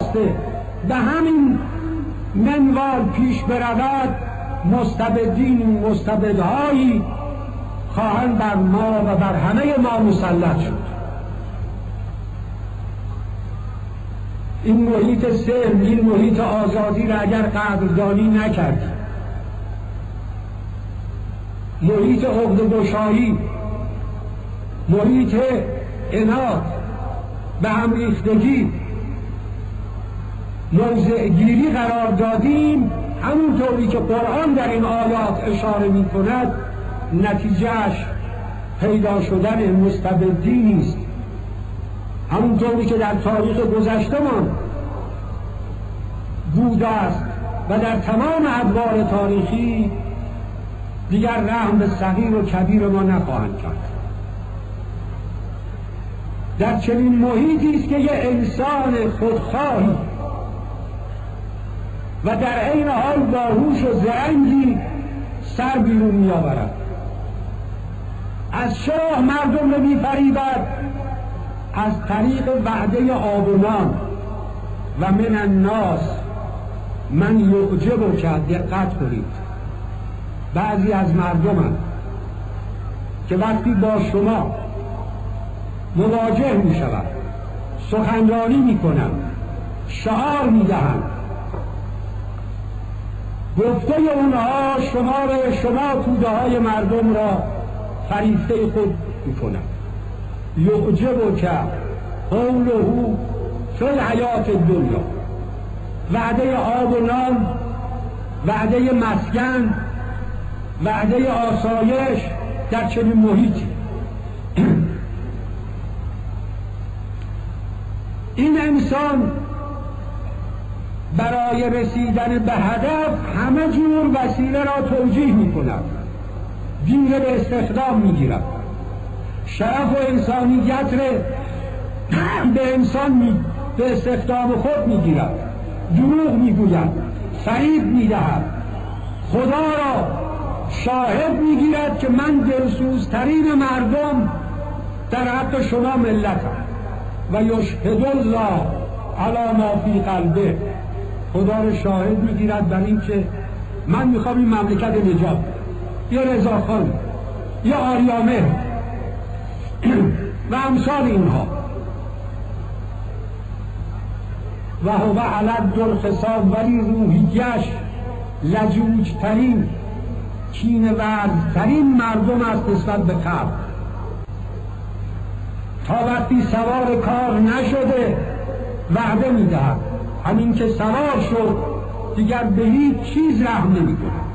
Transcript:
وابسته به همین منوال پیش برود، مستبدین مستبدهایی خواهند بر ما و بر همه ما مسلط شد. این محیط سلم، این محیط آزادی را اگر قدردانی نکردیم، محیط عقده‌گشایی، محیط عناد، به هم ریختگی، موضع‌گیری قرار دادیم، همونطوری که قرآن در این آیات اشاره می کند، نتیجهش پیدا شدن مستبدی است. همونطوری که در تاریخ گذشته‌مان بوده است و در تمام ادوار تاریخی دیگر رحم به صغیر و کبیر ما نخواهند کرد. در چنین محیطی است که یه انسان خودخواهی و در عین حال باهوش و زرنگی سر بیرون می‌آورد. از شاه مردم رو می‌فریبد، از طریق وعده آب و نان و من الناس من یعجب کرد. دقت کنید، بعضی از مردم که وقتی با شما مواجه می شود، سخنرانی می کنند، شعار می دهند، گفته اونها شما توده های مردم را فریفته خود می کنند. یعجب کرد قوله فی الحیات الدنیا، وعده آب و نان، وعده مسکن، وعده آسایش در چنین محیطی. این انسان برای رسیدن به هدف همه جور وسیله را توجیه می کند، گیر به استخدام می گیرد، شرف و انسانیت را به انسان به استخدام خود می گیرد، دروغ می گوید، فریب می دهد، خدا را شاهد می گیرد که من دلسوزترین مردم در حق شما ملتم و یشهد الله علی ما فی قلبه. خدا را شاهد می گیرد بر این که من میخوام این مملکت نجات، یا رضاخان، یا آریامه و امثال اینها. و هو علد الخصام، ولی روحیش لجوجترین، کینه ورزترین مردم است نسبت به خلق. تا وقتی سوار کار نشده وعده میدهد، همین که سوار شد دیگر به هیچ چیز رحم نمی‌کند.